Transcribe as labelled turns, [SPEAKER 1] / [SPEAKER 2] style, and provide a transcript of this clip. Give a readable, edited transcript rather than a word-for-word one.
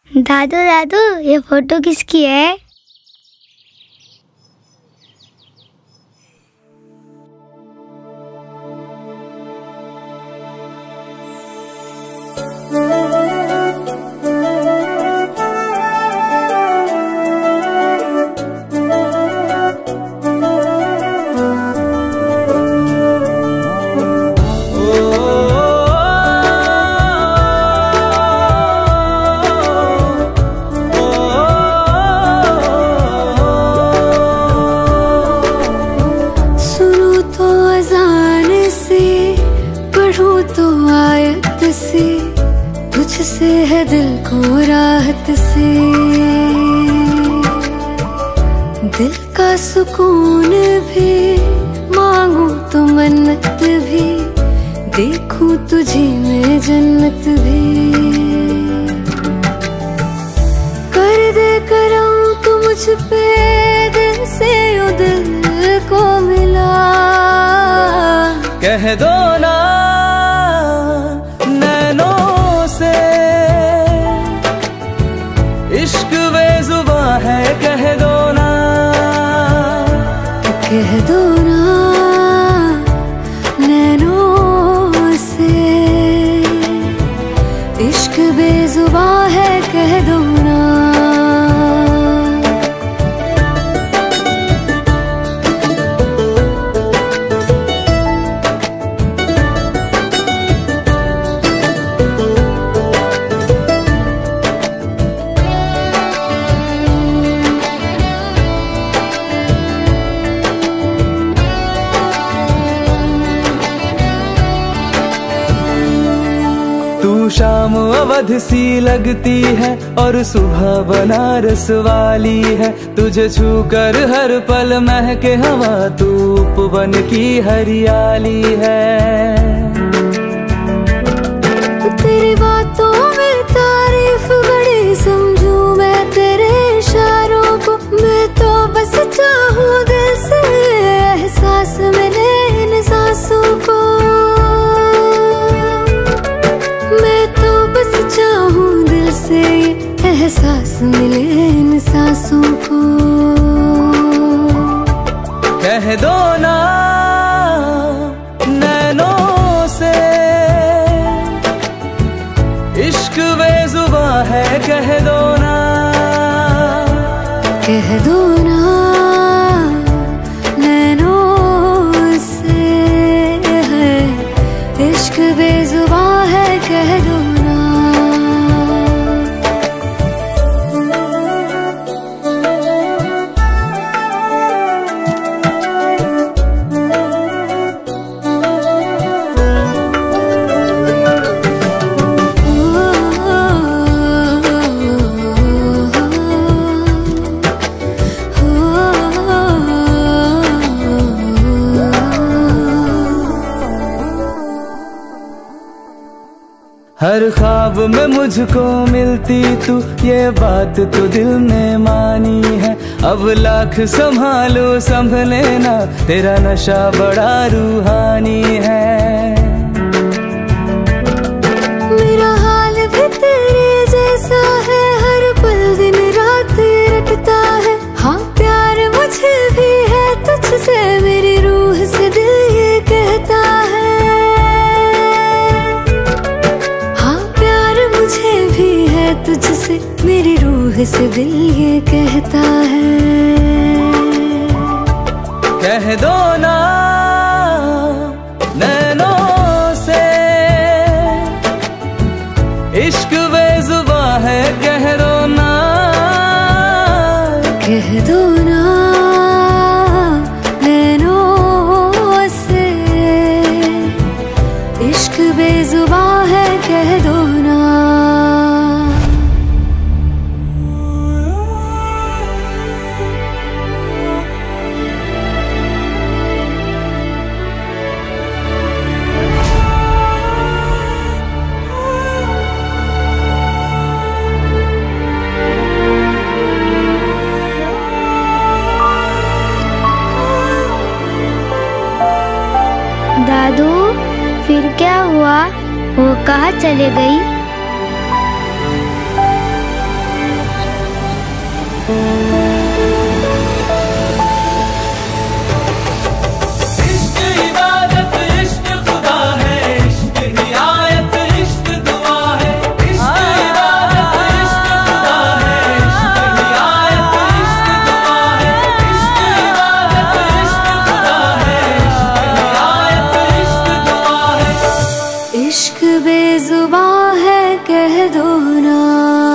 [SPEAKER 1] दादू दादू, ये फोटो किसकी है?
[SPEAKER 2] तुझसे है दिल को राहत से, दिल का सुकून भी मांगू तो मन्नत भी, देखूं तुझे मैं जन्नत भी। कर दे करम तू मुझ पे, दिल से ओ दिल को मिला।
[SPEAKER 3] कह दो ना इश्क बेजुबां है, कह दो ना,
[SPEAKER 2] कह दो ना नैनों से। इश्क बेजुबां है, कह दो ना।
[SPEAKER 3] तू शाम अवध सी लगती है और सुबह बनारस वाली है, तुझे छूकर हर पल महके हवा, तू उपवन की हरियाली है।
[SPEAKER 2] तेरी बातों में तारीफ बड़ी समझूं मैं तेरे इशारों को, मैं तो बस चाहूं दिल से एहसास मिले इन सांसों को। से एहसास मिले इन सांसों को।
[SPEAKER 3] कह दो ना नैनों से, इश्क बेजुबां है, कह दो ना,
[SPEAKER 2] कह दो ना नैनों से है। इश्क बेजुबां है, कह दो ना।
[SPEAKER 3] हर ख्वाब में मुझको मिलती तू, ये बात तो दिल ने मानी है। अब लाख संभालो संभले ना, तेरा नशा बड़ा रूहानी है।
[SPEAKER 2] मेरा हाल भी तेरे जैसा है, हर पल दिन रात रटता है। हाँ प्यार मुझे भी है तुझसे, मेरी रूह से दिल ये कहता है। तुझसे मेरी रूह से दिल ये कहता है।
[SPEAKER 3] कह दो ना नैनों से, इश्क बेजुबां है, कह दो ना,
[SPEAKER 2] कह दो ना नैनों से। इश्क बेजुबां है, कह दो ना।
[SPEAKER 1] दादू फिर क्या हुआ? वो कहाँ चले गई?
[SPEAKER 2] इश्क बेजुबां है कह दो ना।